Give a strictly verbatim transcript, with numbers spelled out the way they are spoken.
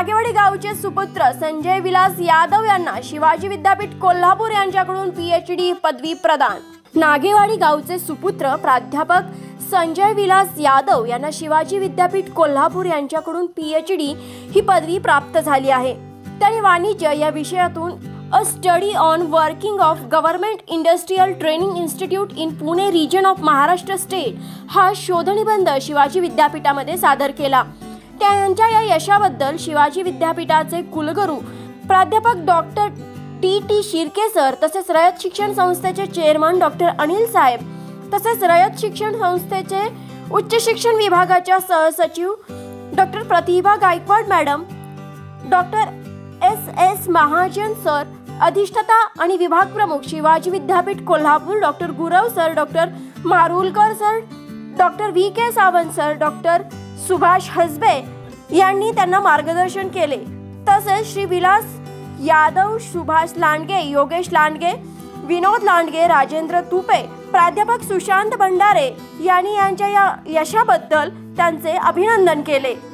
नागेवाडी गावचे सुपुत्र संजय विलास यादव यांना शिवाजी विद्यापीठ कोल्हापूर यांच्याकडून पीएचडी पदवी प्रदान। नागेवाडी गावचे सुपुत्र प्राध्यापक संजय विलास यादव यांना शिवाजी विद्यापीठ कोल्हापूर यांच्याकडून पीएचडी ही पदवी प्राप्त झाली आहे। त्यांनी वाणिज्य या विषयातून a study on working of government industrial training institute in Pune region of Maharashtra state हा शोधनिबंध शिवाजी विद्यापीठामध्ये सादर केला। त्यांच्या या यशाबद्दल शिवाजी विद्यापीठाचे कुलगुरू प्राध्यापक doctor T T Shirke sir तसेच रयत शिक्षण संस्थेचे चेअरमन डॉक्टर अनिल साहेब तसेच रयत शिक्षण संस्थेचे उच्च शिक्षण विभागाच्या सहसचिव doctor Pratibha Gaikwad madam, doctor S S Mahajan sir, अधिष्ठाता आणि विभाग प्रमुख Shivaji Vidyapeeth Kolhapur doctor Gurav sir, doctor Marulkar sir, doctor V K Sawant sir, doctor Subhash Hasbe यांनी त्यांना मार्गदर्शन केले। तसेच श्री विलास यादव, सुभाष लांडगे, योगेश लांडगे, विनोद लांडगे, राजेंद्र तुपे, प्राध्यापक सुशांत भंडारे यांनी यांच्या या यशाबद्दल त्यांचे अभिनंदन केले।